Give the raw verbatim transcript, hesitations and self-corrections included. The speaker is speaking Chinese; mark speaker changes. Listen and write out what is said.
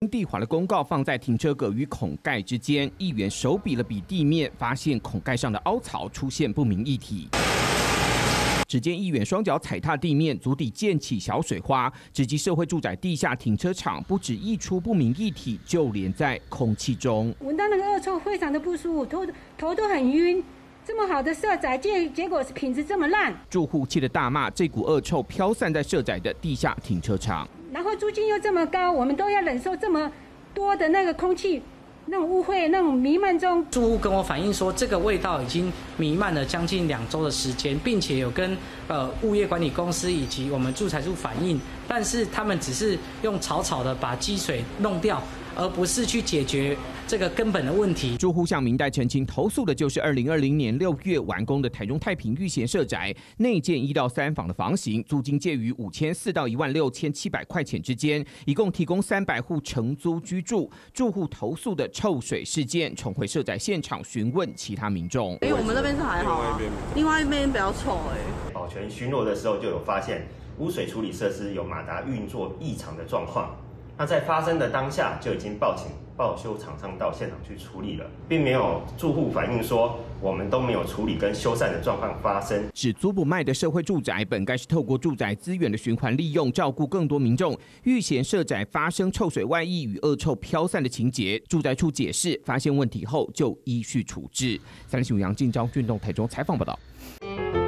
Speaker 1: 地滑的公告放在停车格与孔盖之间，议员手比了比地面，发现孔盖上的凹槽出现不明液体。只见议员双脚踩踏地面，足底溅起小水花，直击社会住宅地下停车场，不止溢出不明液体，就连在空气中，
Speaker 2: 闻到那个恶臭，非常的不舒服，头头都很晕。这么好的社宅，结结果是品质这么烂，
Speaker 1: 住户气得大骂，这股恶臭飘散在社宅的地下停车场，
Speaker 2: 然后租金又这么高，我们都要忍受这么多的那个空气。那种污秽、那种弥漫中，
Speaker 3: 住户跟我反映说，这个味道已经弥漫了将近两周的时间，并且有跟呃物业管理公司以及我们住财处反映，但是他们只是用草草的把积水弄掉，而不是去解决这个根本的问题。
Speaker 1: 住户向明代澄清，投诉的就是二零二零年六月完工的台中太平裕贤社宅内建一到三房的房型，租金介于五千四到一万六千七百块钱之间，一共提供三百户承租居住。住户投诉的臭水事件，重回社宅现场询问其他民众。
Speaker 4: 哎，我们那边是还好啊，另外一边比较臭哎。
Speaker 5: 保全巡逻的时候就有发现污水处理设施有马达运作异常的状况。那在发生的当下就已经报请报修厂商到现场去处理了，并没有住户反映说我们都没有处理跟修缮的状况发生。
Speaker 1: 只租不卖的社会住宅，本该是透过住宅资源的循环利用，照顾更多民众。裕贤社宅发生臭水外溢与恶臭飘散的情节，住宅处解释，发现问题后就依序处置。三立新闻杨进章、俊栋台中采访报道。